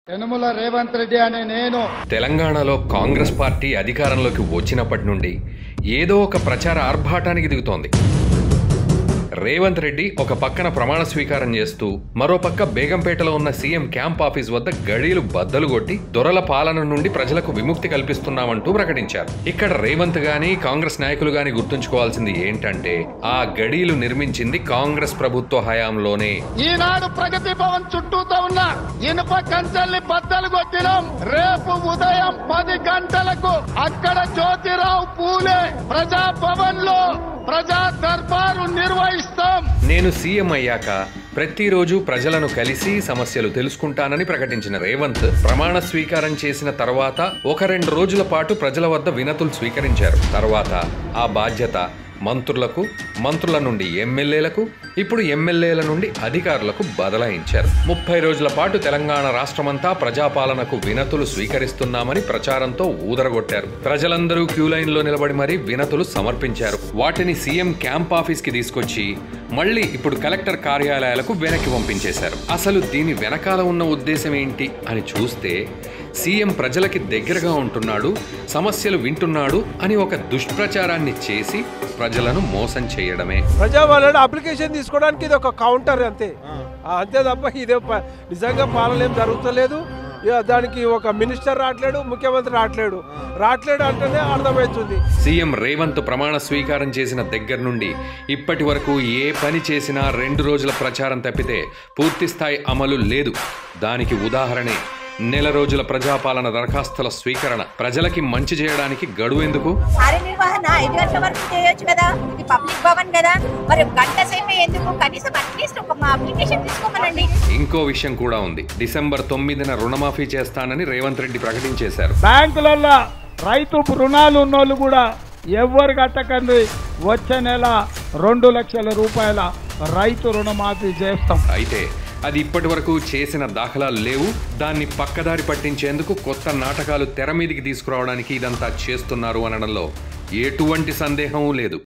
యనమల రేవంత్ రెడ్డి అనే నేను తెలంగాణలో కాంగ్రెస్ పార్టీ అధికారంలోకి వచ్చినప్పటి నుండి ఏదో ఒక ప్రచార ఆర్భాటానికి దిగుతోంది. రేవంత్ రెడ్డి ఒక పక్కన ప్రమాణ స్వీకారం చేస్తూ మరో పక్క బేగంపేటలో ఉన్న సీఎం క్యాంప్ ఆఫీస్ వద్ద గడీలు బద్దలు కొట్టి దొరల పాలన నుండి ప్రజలకు విముక్తి కల్పిస్తున్నామంటూ ప్రకటించారు. ఇక్కడ రేవంత్ గాని కాంగ్రెస్ నాయకులు గాని గుర్తుంచుకోవాల్సింది ఏంటంటే ఆ గడీలు నిర్మించింది కాంగ్రెస్ ప్రభుత్వ హయాంలోనే. ఈనాడు ప్రగతి భవన్ చుట్టూతో ఉన్న ఇనుప కంచెల్ని బద్దలు కొట్టినాం. రేపు ఉదయం 10 గంటలకు అక్కడ జ్యోతిరావు పూలే ప్రజాభవన్ లో ప్రజా దర్బారు నిర్వహిస్తాం. నేను సీఎం అయ్యాక ప్రతిరోజు ప్రజలను కలిసి సమస్యలు తెలుసుకుంటానని ప్రకటించిన రేవంత్ ప్రమాణ స్వీకారం చేసిన తర్వాత 1-2 రోజుల పాటు ప్రజల వద్ద వినతులు స్వీకరించారు. తర్వాత ఆ బాధ్యత మంత్రులకు, మంత్రుల నుండి ఎమ్మెల్యేలకు, ఇప్పుడు ఎమ్మెల్యేల నుండి అధికారులకు బదలాయించారు. 30 రోజుల పాటు తెలంగాణ రాష్ట్రమంతా ప్రజాపాలనకు వినతులు స్వీకరిస్తున్నామని ప్రచారంతో ఊదరగొట్టారు. ప్రజలందరూ క్యూ లైన్లో నిలబడి మరీ వినతులు సమర్పించారు. వాటిని సీఎం క్యాంప్ ఆఫీస్ కి తీసుకొచ్చి మళ్లీ ఇప్పుడు కలెక్టర్ కార్యాలయాలకు వెనక్కి పంపించేశారు. అసలు దీని వెనకాల ఉన్న ఉద్దేశం ఏంటి అని చూస్తే సీఎం ప్రజలకి దగ్గరగా ఉంటున్నాడు, సమస్యలు వింటున్నాడు అని ఒక దుష్ప్రచారాన్ని చేసి ప్రజలను మోసం చేయడమే. ప్రజాపాలన అప్లికేషన్ తీసుకోవడానికి ఇది ఒక కౌంటర్ అంతే తప్ప ఇదే నిజంగా పాలన ఏం జరుగుతలేదు. దానికి ఒక మినిస్టర్ రావట్లేడు, ముఖ్యమంత్రి రావట్లేడు అంటేనే అర్థమవుతుంది. సీఎం రేవంత్ ప్రమాణ స్వీకారం చేసిన దగ్గర నుండి ఇప్పటి వరకు ఏ పని చేసినా 2 రోజుల ప్రచారం తప్పితే పూర్తి స్థాయి అమలు లేదు. దానికి ఉదాహరణే నెల రోజుల ప్రజాపాలన దరఖాస్తుల స్వీకరణ. ప్రజలకి మంచి చేయడానికి గడువు ఎందుకు? కార్యనిర్వహణ 5 గంటల వరకు చేయొచ్చు కదా, ఇది పబ్లిక్ భవన్ కదా, మరి గంట సేపే ఎందుకు? కనీసం అట్లీస్ట్ ఒక అప్లికేషన్ తీసుకోమనండి. ఇంకో విషయం కూడా ఉంది. డిసెంబర్ 9న రుణమాఫీ చేస్తానని రేవంత్ రెడ్డి ప్రకటించేశారు. బ్యాంకులలో రైతు రుణాలు ఉన్నోళ్ళు కూడా ఎవరు కట్టకండి, వచ్చే నెల 2 లక్షల రూపాయల రైతు రుణమాఫీ చేస్తాం. అయితే అది ఇప్పటి వరకు చేసిన దాఖలాలు లేవు. దాన్ని పక్కదారి పట్టించేందుకు కొత్త నాటకాలు తెర మీదికి తీసుకురావడానికి ఇదంతా చేస్తున్నారు అనడంలో ఎటువంటి సందేహం లేదు.